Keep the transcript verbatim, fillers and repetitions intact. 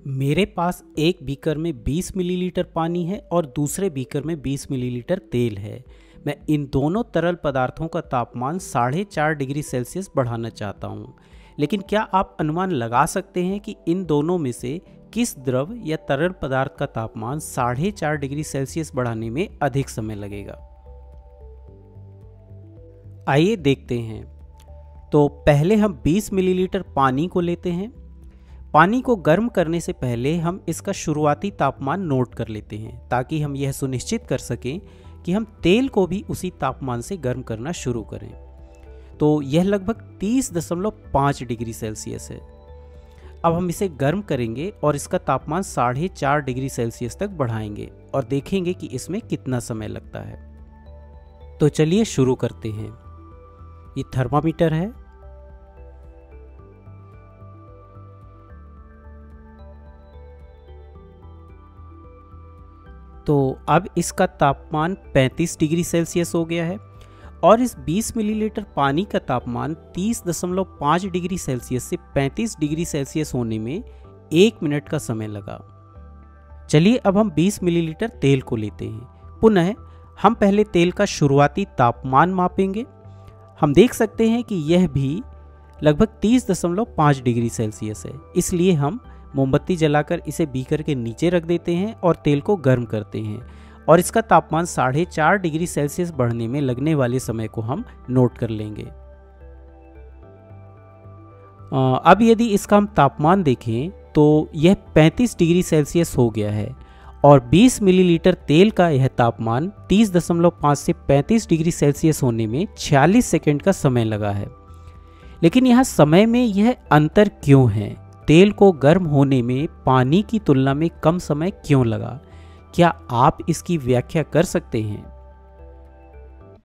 मेरे पास एक बीकर में बीस मिलीलीटर पानी है और दूसरे बीकर में बीस मिलीलीटर तेल है। मैं इन दोनों तरल पदार्थों का तापमान साढ़े चार डिग्री सेल्सियस बढ़ाना चाहता हूँ। लेकिन क्या आप अनुमान लगा सकते हैं कि इन दोनों में से किस द्रव या तरल पदार्थ का तापमान साढ़े चार डिग्री सेल्सियस बढ़ाने में अधिक समय लगेगा? आइए देखते हैं। तो पहले हम बीस मिलीलीटर पानी को लेते हैं। पानी को गर्म करने से पहले हम इसका शुरुआती तापमान नोट कर लेते हैं ताकि हम यह सुनिश्चित कर सकें कि हम तेल को भी उसी तापमान से गर्म करना शुरू करें। तो यह लगभग तीस दशमलव पाँच डिग्री सेल्सियस है। अब हम इसे गर्म करेंगे और इसका तापमान साढ़े चार डिग्री सेल्सियस तक बढ़ाएंगे और देखेंगे कि इसमें कितना समय लगता है। तो चलिए शुरू करते हैं। ये थर्मामीटर है। तो अब इसका तापमान पैंतीस डिग्री सेल्सियस हो गया है और इस बीस मिलीलीटर पानी का तापमान तीस दशमलव पाँच डिग्री सेल्सियस से पैंतीस डिग्री सेल्सियस होने में एक मिनट का समय लगा। चलिए अब हम बीस मिलीलीटर तेल को लेते हैं। पुनः हम पहले तेल का शुरुआती तापमान मापेंगे। हम देख सकते हैं कि यह भी लगभग तीस दशमलव पाँच डिग्री सेल्सियस है, इसलिए हम मोमबत्ती जलाकर इसे बीकर के नीचे रख देते हैं और तेल को गर्म करते हैं और इसका तापमान साढ़े चार डिग्री सेल्सियस बढ़ने में लगने वाले समय को हम नोट कर लेंगे। अब यदि इसका हम तापमान देखें तो यह पैंतीस डिग्री सेल्सियस हो गया है और बीस मिलीलीटर तेल का यह तापमान तीस दशमलव पाँच से पैंतीस डिग्री सेल्सियस होने में छियालीस सेकंड का समय लगा है। लेकिन यहाँ समय में यह अंतर क्यों है? तेल को गर्म होने में पानी की तुलना में कम समय क्यों लगा? क्या आप इसकी व्याख्या कर सकते हैं?